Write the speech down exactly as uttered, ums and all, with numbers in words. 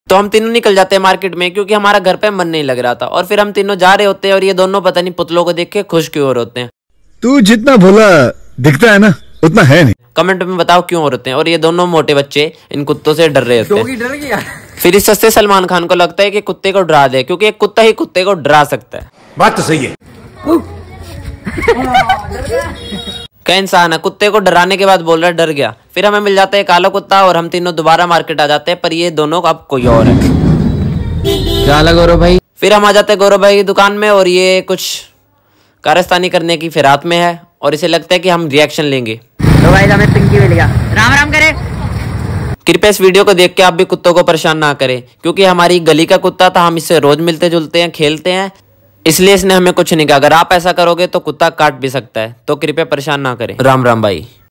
तो हम तीनों निकल जाते हैं मार्केट में, क्योंकि हमारा घर पे मन नहीं लग रहा था। और फिर हम तीनों जा रहे होते हैं और ये दोनों पता नहीं पुतलों को देख के खुश क्यों हो रहे होते हैं। तू जितना भोला दिखता है ना उतना है नहीं। कमेंट में बताओ क्यों हो रहे हैं। और ये दोनों मोटे बच्चे इन कुत्तों से डर रहे होते हैं। डर गया। फिर इस सस्ते सलमान खान को लगता है कि कुत्ते को डरा दे, क्योंकि एक कुत्ता ही कुत्ते को डरा सकता है। बात तो सही है। क्या इंसान है, कुत्ते को डराने के बाद बोल रहा है डर गया। फिर हमें मिल जाता है काला कुत्ता और हम तीनों दोबारा मार्केट आ जाते हैं, पर ये दोनों अब कोई और है। क्या हाल है गौरव भाई? फिर हम आ जाते हैं गौरव भाई की दुकान में और ये कुछ कारस्तानी करने की फिरात में है और इसे लगता है कि हम रिएक्शन लेंगे। तो भाई हमें पिंकी मिल गया। राम राम करे। कृपया इस वीडियो को देख के आप भी कुत्तों को परेशान ना करें, क्योंकि हमारी गली का कुत्ता था, हम इससे रोज मिलते जुलते हैं, खेलते हैं, इसलिए इसने हमें कुछ नहीं कहा। अगर आप ऐसा करोगे तो कुत्ता काट भी सकता है, तो कृपया परेशान ना करें। राम राम भाई।